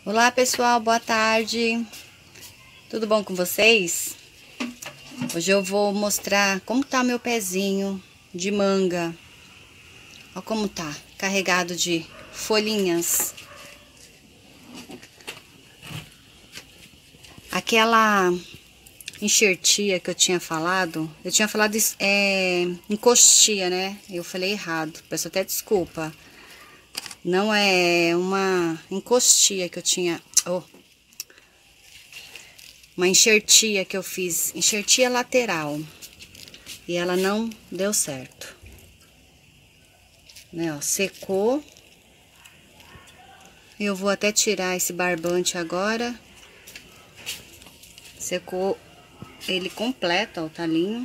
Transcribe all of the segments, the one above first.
Olá pessoal, boa tarde, tudo bom com vocês? Hoje eu vou mostrar como tá meu pezinho de manga. Olha como tá, carregado de folhinhas. Aquela enxertia que eu tinha falado encostia, né? Eu falei errado, peço até desculpa. Não é uma encostia que eu tinha... uma enxertia que eu fiz, enxertia lateral, e ela não deu certo, né? Ó, secou. Eu vou até tirar esse barbante agora. Secou ele completo, ó, o talinho.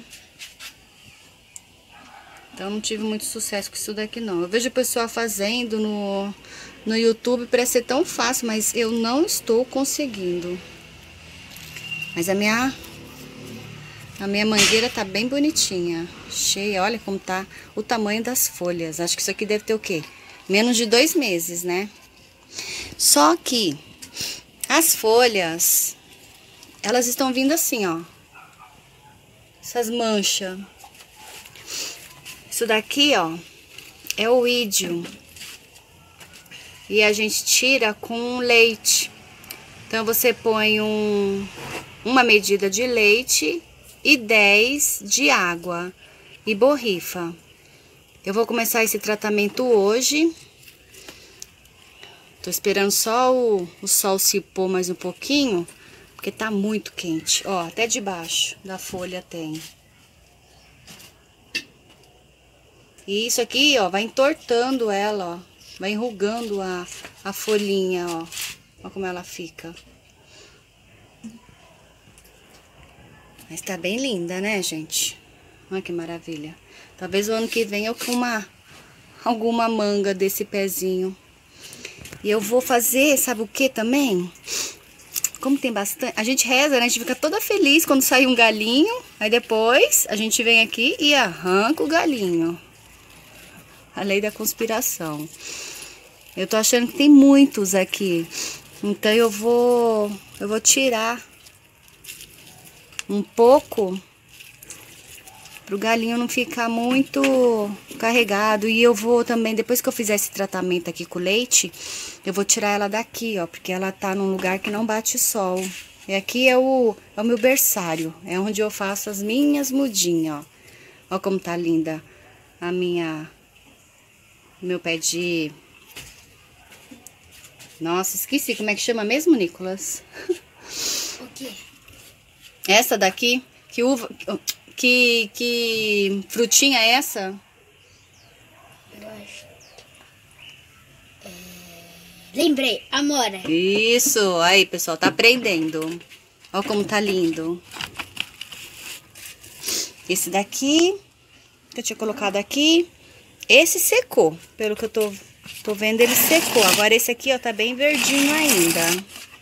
Então não tive muito sucesso com isso daqui não. Eu vejo o pessoal fazendo no YouTube, parece ser tão fácil, mas eu não estou conseguindo. Mas a minha mangueira tá bem bonitinha, cheia. Olha como tá o tamanho das folhas. Acho que isso aqui deve ter o quê? Menos de 2 meses, né? Só que as folhas, elas estão vindo assim, ó. Essas manchas. Isso daqui, ó, é o ídio. E a gente tira com leite. Então você põe uma medida de leite e 10 de água e borrifa. Eu vou começar esse tratamento hoje. Tô esperando só o sol se pôr mais um pouquinho, porque tá muito quente. Ó, até debaixo da folha tem. E isso aqui, ó, vai entortando ela, ó. Vai enrugando a folhinha, ó. Ó como ela fica. Mas tá bem linda, né, gente? Olha que maravilha. Talvez o ano que vem eu coma alguma manga desse pezinho. E eu vou fazer, sabe o que também? Como tem bastante... A gente reza, né? A gente fica toda feliz quando sai um galinho. Aí depois a gente vem aqui e arranca o galinho. A lei da conspiração. Eu tô achando que tem muitos aqui. Então eu vou tirar um pouco pro galinho não ficar muito carregado. E eu vou também, depois que eu fizer esse tratamento aqui com leite, eu vou tirar ela daqui, ó, porque ela tá num lugar que não bate sol. E aqui é o meu berçário, é onde eu faço as minhas mudinhas, ó. Ó como tá linda meu pé de... Nossa, esqueci como é que chama mesmo, Nicolas? O quê? Essa daqui, que uva... Que frutinha é essa? Eu acho. Lembrei, amora. Isso, aí pessoal, tá aprendendo. Ó como tá lindo. Esse daqui, que eu tinha colocado aqui, esse secou. Pelo que eu tô vendo, ele secou. Agora esse aqui, ó, tá bem verdinho ainda.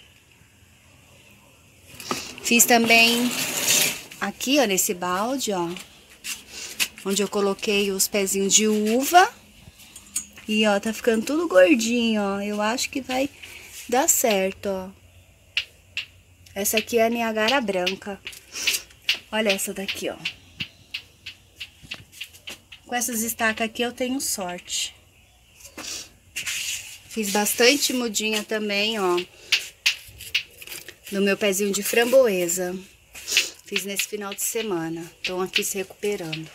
Fiz também aqui, ó, nesse balde, ó, onde eu coloquei os pezinhos de uva. E, ó, tá ficando tudo gordinho, ó. Eu acho que vai dar certo, ó. Essa aqui é a Niagara branca. Olha essa daqui, ó. Com essas estacas aqui eu tenho sorte. Fiz bastante mudinha também, ó, no meu pezinho de framboesa. Fiz nesse final de semana. Estão aqui se recuperando.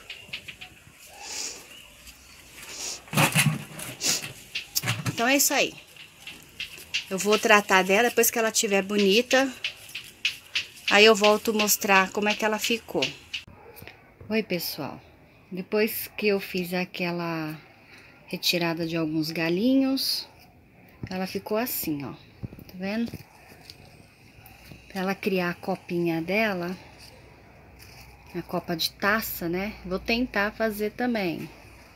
Então é isso aí. Eu vou tratar dela depois que ela estiver bonita. Aí eu volto mostrar como é que ela ficou. Oi, pessoal. Depois que eu fiz aquela retirada de alguns galinhos, ela ficou assim, ó. Tá vendo? Pra ela criar a copinha dela, a copa de taça, né? Vou tentar fazer também.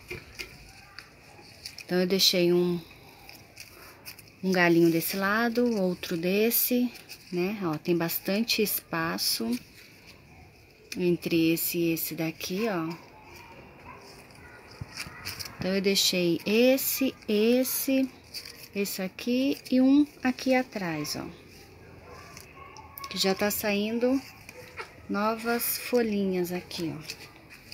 Então eu deixei um galinho desse lado, outro desse, né? Ó, tem bastante espaço entre esse e esse daqui, ó. Então eu deixei esse esse aqui e um aqui atrás, ó. Que já tá saindo novas folhinhas aqui, ó.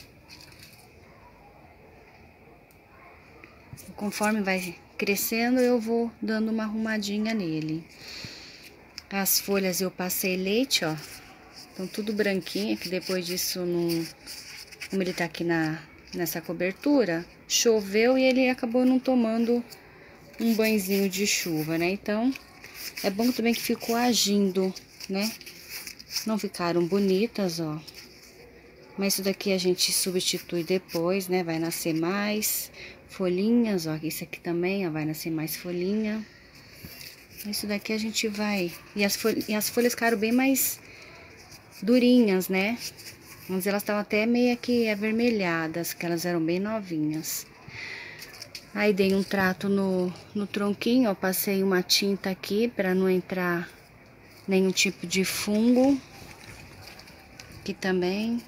Conforme vai crescendo, eu vou dando uma arrumadinha nele. As folhas eu passei leite, ó. Estão tudo branquinho, que depois disso, como ele tá aqui nessa cobertura, choveu e ele acabou não tomando um banhozinho de chuva, né? Então, é bom também que ficou agindo, né? Não ficaram bonitas, ó. Mas isso daqui a gente substitui depois, né? Vai nascer mais folhinhas, ó. Isso aqui também, ó, vai nascer mais folhinha. Isso daqui a gente vai... E as folhas ficaram bem mais durinhas, né? Mas elas estavam até meio que avermelhadas, que elas eram bem novinhas. Aí dei um trato no tronquinho, ó. Passei uma tinta aqui pra não entrar nenhum tipo de fungo. Aqui também.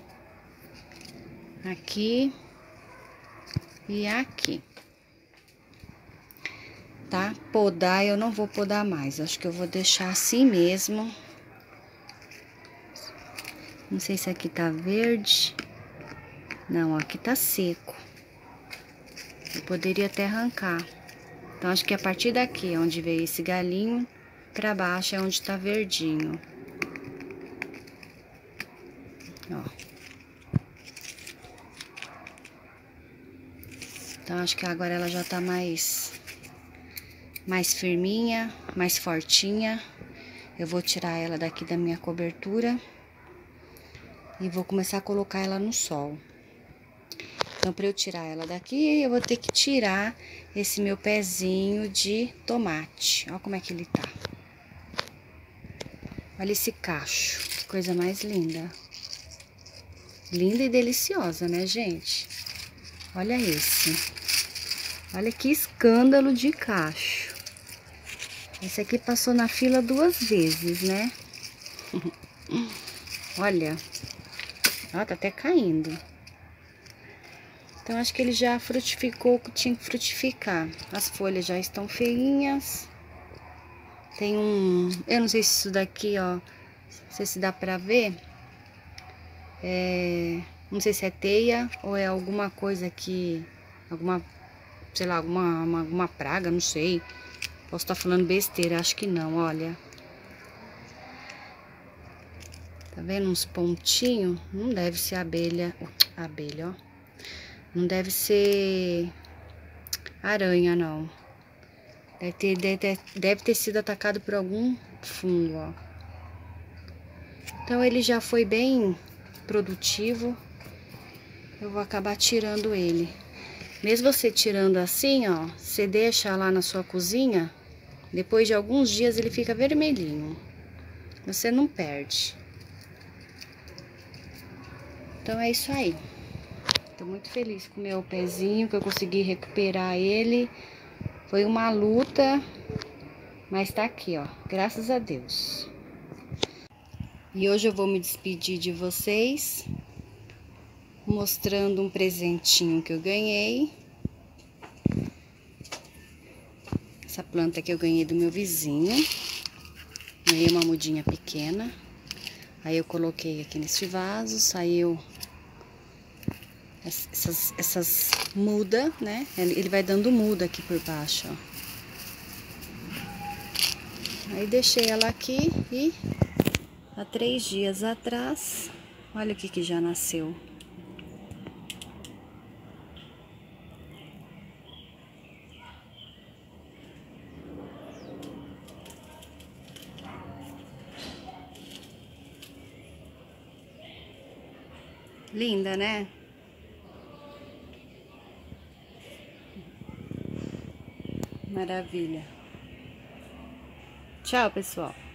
Aqui. E aqui. Tá? Podar eu não vou podar mais. Acho que eu vou deixar assim mesmo. Não sei se aqui tá verde. Não, aqui tá seco. Eu poderia até arrancar. Então, acho que a partir daqui, onde veio esse galinho, pra baixo é onde tá verdinho. Ó. Então, acho que agora ela já tá mais firminha, mais fortinha. Eu vou tirar ela daqui da minha cobertura e vou começar a colocar ela no sol. Então, para eu tirar ela daqui, eu vou ter que tirar esse meu pezinho de tomate. Olha como é que ele tá. Olha esse cacho, que coisa mais linda. Linda e deliciosa, né, gente? Olha esse. Olha que escândalo de cacho. Esse aqui passou na fila 2 vezes, né? Olha. Ó, tá até caindo. Então, acho que ele já frutificou o que tinha que frutificar. As folhas já estão feinhas. Tem eu não sei se isso daqui, ó, não sei se dá pra ver. Não sei se é teia ou é alguma coisa que, sei lá, alguma praga, não sei. Posso estar falando besteira, acho que não, olha. Tá vendo uns pontinhos? Não deve ser abelha, ó. Não deve ser aranha, não. Deve ter sido atacado por algum fungo, ó. Então, ele já foi bem produtivo. Eu vou acabar tirando ele. Mesmo você tirando assim, ó, você deixa lá na sua cozinha, depois de alguns dias ele fica vermelhinho. Você não perde. Então, é isso aí. Tô muito feliz com o meu pezinho, que eu consegui recuperar ele. Foi uma luta, mas tá aqui, ó. Graças a Deus. E hoje eu vou me despedir de vocês, mostrando um presentinho que eu ganhei. Essa planta que eu ganhei do meu vizinho. Ganhei uma mudinha pequena. Aí eu coloquei aqui neste vaso, saiu essas mudas, né? Ele vai dando muda aqui por baixo, ó. Aí deixei ela aqui e há 3 dias atrás, olha o que já nasceu. Linda, né? Maravilha. Tchau, pessoal.